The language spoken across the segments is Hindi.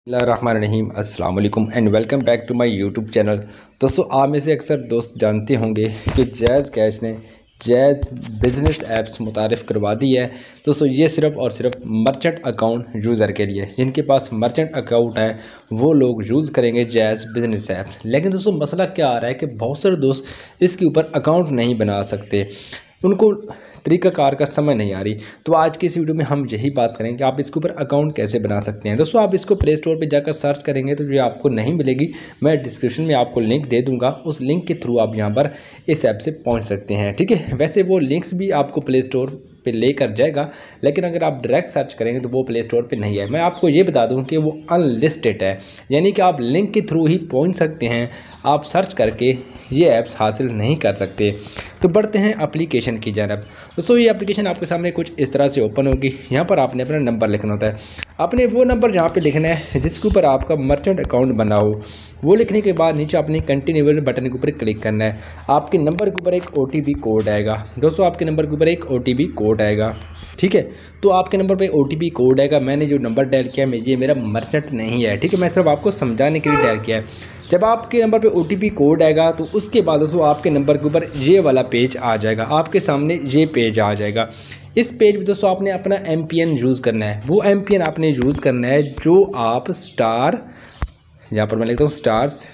बिस्मिल्लाहिर्रहमानिर्रहीम अस्सलाम वालेकुम and welcome back to my YouTube channel. दोस्तों, आप में से अक्सर दोस्त जानते होंगे कि जैज़ कैश ने जैज़ बिज़नेस ऐप्स मुतारिफ़ करवा दी है। दोस्तों, ये सिर्फ़ और सिर्फ मर्चेंट अकाउंट यूज़र के लिए, जिनके पास मर्चेंट अकाउंट है वो लोग यूज़ करेंगे जैज़ बिज़नेस ऐप्स। लेकिन दोस्तों, मसला क्या आ रहा है कि बहुत सारे दोस्त इसके ऊपर अकाउंट नहीं बना सकते, उनको तरीक़ाकार का समझ नहीं आ रही। तो आज की इस वीडियो में हम यही बात करेंगे कि आप इसके ऊपर अकाउंट कैसे बना सकते हैं। दोस्तों, आप इसको प्ले स्टोर पे जाकर सर्च करेंगे तो ये आपको नहीं मिलेगी। मैं डिस्क्रिप्शन में आपको लिंक दे दूंगा, उस लिंक के थ्रू आप यहाँ पर इस ऐप से पहुँच सकते हैं। ठीक है, वैसे वो लिंक्स भी आपको प्ले स्टोर पे लेकर जाएगा, लेकिन अगर आप डायरेक्ट सर्च करेंगे तो वो प्ले स्टोर पे नहीं है। मैं आपको ये बता दूं कि वो अनलिस्टेड है, यानी कि आप लिंक के थ्रू ही पहुंच सकते हैं, आप सर्च करके ये ऐप्स हासिल नहीं कर सकते। तो बढ़ते हैं एप्लीकेशन की जानब। दोस्तों, ये एप्लीकेशन आपके सामने कुछ इस तरह से ओपन होगी। यहाँ पर आपने अपना नंबर लिखना होता है, आपने वो नंबर जहाँ पे लिखना है जिसके ऊपर आपका मर्चेंट अकाउंट बना हो। वो लिखने के बाद नीचे आपने कंटिन्यू बटन के ऊपर क्लिक करना है। आपके नंबर के ऊपर एक OTP कोड आएगा। दोस्तों, आपके नंबर के ऊपर एक OTP कोड आएगा। ठीक है, तो आपके नंबर पे OTP कोड आएगा। मैंने जो नंबर डायल किया है ये मेरा मर्चेंट नहीं है। ठीक है, मैं सिर्फ आपको समझाने के लिए डायल किया है। जब आपके नंबर पे OTP कोड आएगा तो उसके बाद दोस्तों आपके नंबर के ऊपर ये वाला पेज आ जाएगा, आपके सामने ये पेज आ जाएगा। इस पेज में दोस्तों आपने अपना MPN यूज़ करना है। वो MPN आपने यूज़ करना है जो आप स्टार, यहाँ पर मैं लिखता हूँ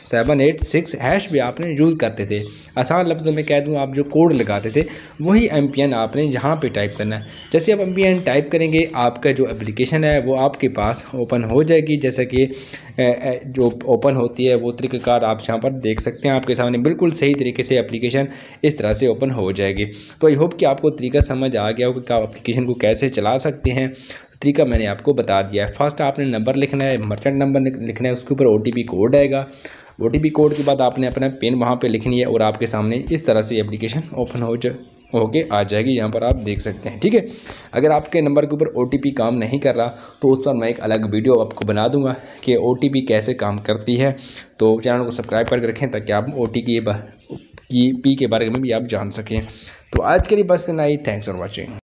*786# भी आपने यूज़ करते थे। आसान लफ्ज़ों में कह दूँ, आप जो कोड लगाते थे वही MPN आपने यहाँ पे टाइप करना है। जैसे आप MPN टाइप करेंगे, आपका जो एप्लीकेशन है वो आपके पास ओपन हो जाएगी। जैसे कि जो ओपन होती है वो तरीक़ाकार आप यहाँ पर देख सकते हैं। आपके सामने बिल्कुल सही तरीके से एप्लीकेशन इस तरह से ओपन हो जाएगी। तो आई होप कि आपको तरीका समझ आ गया हो कि आप एप्लीकेशन को कैसे चला सकते हैं। तरीका मैंने आपको बता दिया है। फर्स्ट आपने नंबर लिखना है, मर्चेंट नंबर लिखना है, उसके ऊपर OTP कोड आएगा। OTP कोड के बाद आपने अपना पिन वहाँ पे लिखनी है और आपके सामने इस तरह से एप्लीकेशन ओपन होके आ जाएगी। यहाँ पर आप देख सकते हैं। ठीक है, अगर आपके नंबर के ऊपर OTP काम नहीं कर रहा तो उस पर मैं एक अलग वीडियो आपको बना दूंगा कि OTP कैसे काम करती है। तो चैनल को सब्सक्राइब करके रखें ताकि आप OTP के बारे में भी आप जान सकें। तो आज के लिए बस इतना ही। Thanks for watching.